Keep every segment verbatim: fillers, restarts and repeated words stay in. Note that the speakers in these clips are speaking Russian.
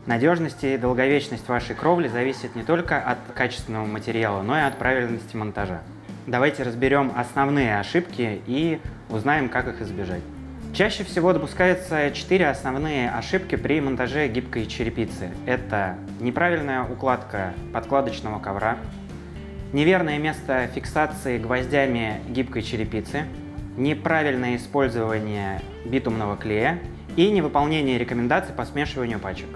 Надежность и долговечность вашей кровли зависит не только от качественного материала, но и от правильности монтажа. Давайте разберем основные ошибки и узнаем, как их избежать. Чаще всего допускаются четыре основные ошибки при монтаже гибкой черепицы. Это неправильная укладка подкладочного ковра, неверное место фиксации гвоздями гибкой черепицы, неправильное использование битумного клея и невыполнение рекомендаций по смешиванию пачек.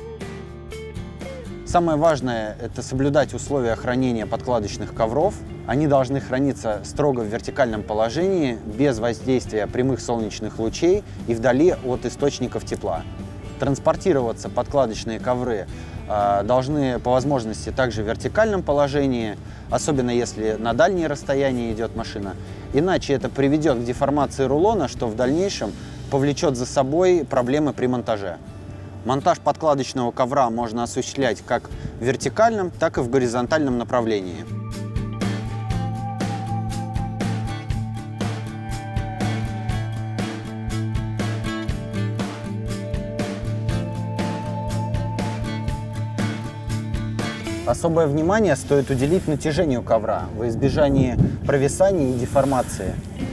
Самое важное – это соблюдать условия хранения подкладочных ковров. Они должны храниться строго в вертикальном положении, без воздействия прямых солнечных лучей и вдали от источников тепла. Транспортироваться подкладочные ковры э, должны по возможности также в вертикальном положении, особенно если на дальние расстояния идет машина. Иначе это приведет к деформации рулона, что в дальнейшем повлечет за собой проблемы при монтаже. Монтаж подкладочного ковра можно осуществлять как в вертикальном, так и в горизонтальном направлении. Особое внимание стоит уделить натяжению ковра во избежание провисания и деформации.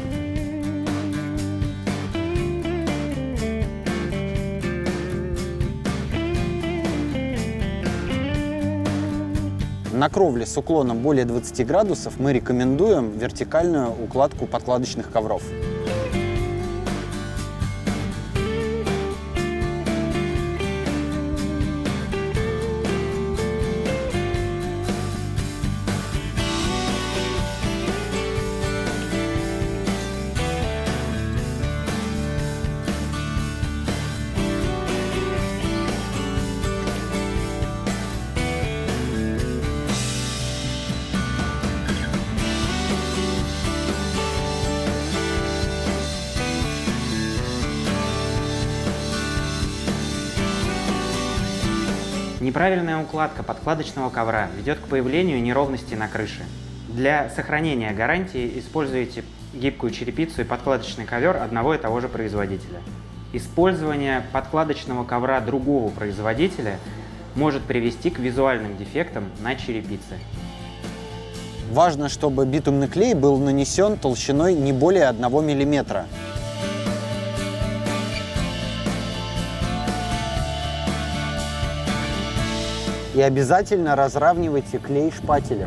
На кровле с уклоном более двадцати градусов мы рекомендуем вертикальную укладку подкладочных ковров. Неправильная укладка подкладочного ковра ведет к появлению неровностей на крыше. Для сохранения гарантии используйте гибкую черепицу и подкладочный ковер одного и того же производителя. Использование подкладочного ковра другого производителя может привести к визуальным дефектам на черепице. Важно, чтобы битумный клей был нанесен толщиной не более одного миллиметра. И обязательно разравнивайте клей шпателем.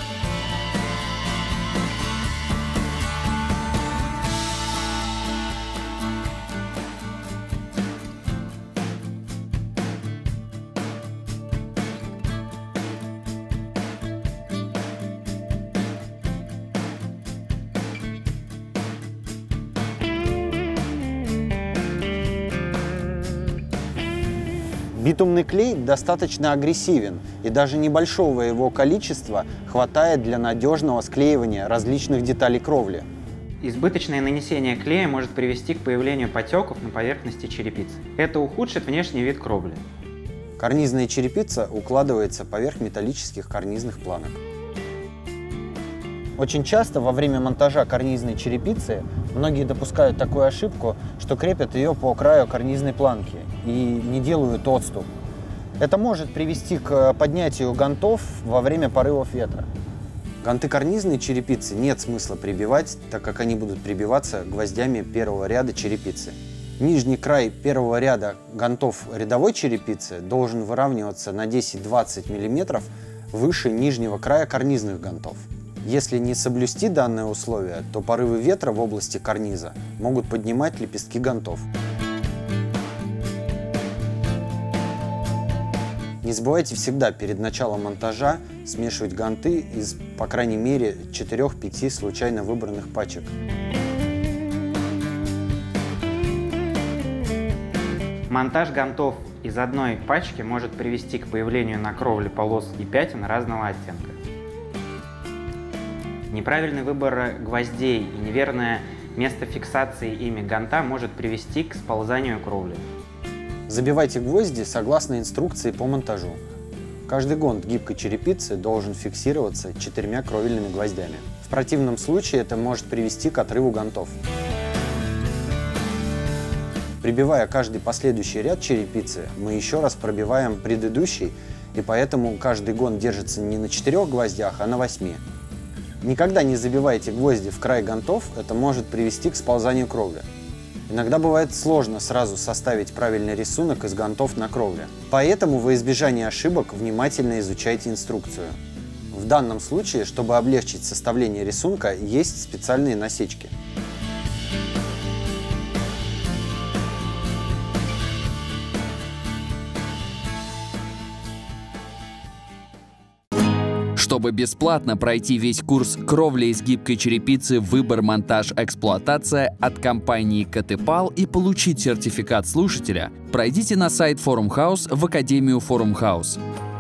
Битумный клей достаточно агрессивен, и даже небольшого его количества хватает для надежного склеивания различных деталей кровли. Избыточное нанесение клея может привести к появлению потеков на поверхности черепицы. Это ухудшит внешний вид кровли. Карнизная черепица укладывается поверх металлических карнизных планок. Очень часто во время монтажа карнизной черепицы многие допускают такую ошибку, что крепят ее по краю карнизной планки и не делают отступ. Это может привести к поднятию гантов во время порывов ветра. Ганты карнизной черепицы нет смысла прибивать, так как они будут прибиваться гвоздями первого ряда черепицы. Нижний край первого ряда гантов рядовой черепицы должен выравниваться на десять-двадцать миллиметров выше нижнего края карнизных гантов. Если не соблюсти данное условие, то порывы ветра в области карниза могут поднимать лепестки гантов. Не забывайте всегда перед началом монтажа смешивать ганты из, по крайней мере, четырёх-пяти случайно выбранных пачек. Монтаж гантов из одной пачки может привести к появлению на кровле полос и пятен разного оттенка. Неправильный выбор гвоздей и неверное место фиксации ими ганта может привести к сползанию кровли. Забивайте гвозди согласно инструкции по монтажу. Каждый гант гибкой черепицы должен фиксироваться четырьмя кровельными гвоздями. В противном случае это может привести к отрыву гантов. Прибивая каждый последующий ряд черепицы, мы еще раз пробиваем предыдущий, и поэтому каждый гон держится не на четырех гвоздях, а на восьми. Никогда не забивайте гвозди в край гантов, это может привести к сползанию кровли. Иногда бывает сложно сразу составить правильный рисунок из гантов на кровле. Поэтому во избежание ошибок внимательно изучайте инструкцию. В данном случае, чтобы облегчить составление рисунка, есть специальные насечки. Чтобы бесплатно пройти весь курс «Кровля из гибкой черепицы. Выбор, монтаж, эксплуатация» от компании Котепал и получить сертификат слушателя, пройдите на сайт Forum House в Академию Forum House.